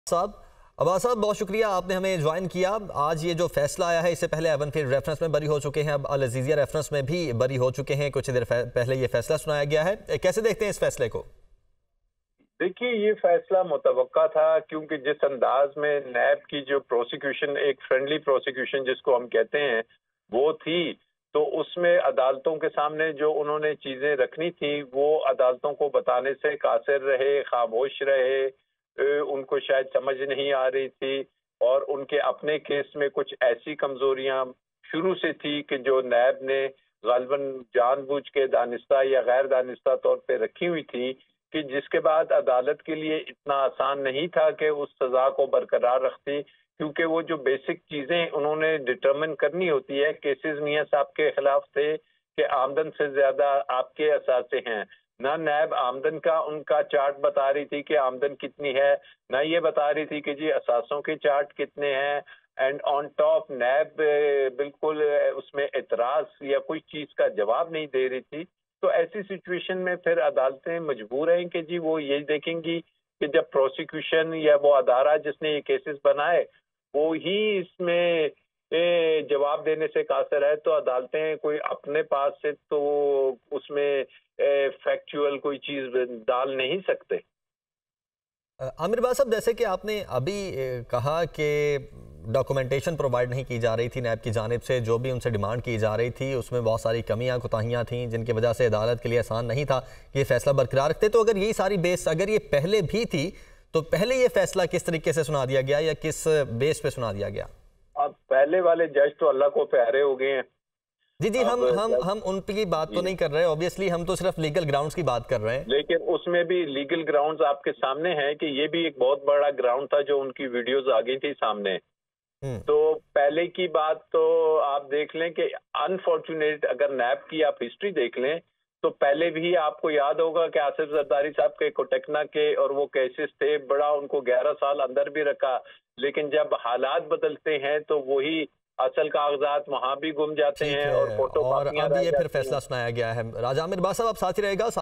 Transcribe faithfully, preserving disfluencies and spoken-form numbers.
साहब अब्बास साहब, बहुत शुक्रिया आपने हमें ज्वाइन किया। आज ये जो फैसला आया है, इससे पहले एवन फिर रेफरेंस में बरी हो चुके हैं, अब अल अज़ीज़िया रेफरेंस में भी बरी हो चुके हैं। कुछ देर पहले ये फैसला सुनाया गया है, कैसे देखते हैं इस फैसले को? देखिए, ये फैसला मुतवक्का था, क्योंकि जिस अंदाज में नैब की जो प्रोसिक्यूशन, एक फ्रेंडली प्रोसिक्यूशन जिसको हम कहते हैं, वो थी, तो उसमें अदालतों के सामने जो उन्होंने चीज़ें रखनी थी वो अदालतों को बताने से कासिर रहे, खामोश रहे। उनको शायद समझ नहीं आ रही थी, और उनके अपने केस में कुछ ऐसी कमजोरियां शुरू से थी कि जो नैब ने गालिबन जानबूझ के दानिस्ता या गैर दानिस्ता तौर पे रखी हुई थी, कि जिसके बाद अदालत के लिए इतना आसान नहीं था कि उस सजा को बरकरार रखती, क्योंकि वो जो बेसिक चीजें उन्होंने डिटरमिन करनी होती है। केसेस मियां साहब के खिलाफ थे कि आमदन से ज्यादा आपके असासे हैं। ना नैब आमदन का उनका चार्ट बता रही थी कि आमदन कितनी है, ना ये बता रही थी कि जी असासों के चार्ट कितने हैं। एंड ऑन टॉप नैब बिल्कुल उसमें एतराज या कोई चीज का जवाब नहीं दे रही थी। तो ऐसी सिचुएशन में फिर अदालतें मजबूर हैं कि जी वो ये देखेंगी कि जब प्रोसिक्यूशन या वो अदारा जिसने ये केसेस बनाए वो ही इसमें जवाब देने से कासिर है, तो अदालतें कोई अपने पास से तो उसमें फैक्चुअल कोई चीज डाल नहीं सकते। आमिर बात साहब, जैसे कि आपने अभी कहा कि डॉक्यूमेंटेशन प्रोवाइड नहीं की जा रही थी नैब की जानिब से, जो भी उनसे डिमांड की जा रही थी उसमें बहुत सारी कमियां कोताहियां थीं, जिनकी वजह से अदालत के लिए आसान नहीं था कि ये फैसला बरकरार रखते। तो अगर यही सारी बेस अगर ये पहले भी थी, तो पहले ये फैसला किस तरीके से सुना दिया गया या किस बेस पे सुना दिया गया? अब पहले वाले जज तो अल्लाह को प्यारे हो गए हैं। जी जी, हम हम हम उन की बात तो नहीं कर रहे, ऑब्वियसली हम तो सिर्फ लीगल ग्राउंड्स की बात कर रहे हैं। लेकिन उसमें भी लीगल ग्राउंड्स आपके सामने हैं कि ये भी एक बहुत बड़ा ग्राउंड था जो उनकी वीडियोस आ गई थी सामने। तो पहले की बात तो आप देख लें कि अनफॉर्चुनेट, अगर नैब की आप हिस्ट्री देख लें तो पहले भी आपको याद होगा कि आसिफ जरदारी साहब के कोटेकना के और वो केसेस थे, बड़ा उनको ग्यारह साल अंदर भी रखा। लेकिन जब हालात बदलते हैं तो वही असल कागजात वहां भी गुम जाते हैं और फोटो और अब ये फिर फैसला सुनाया गया है। राजा आमिर बात साहब, आप साथ ही रहेगा।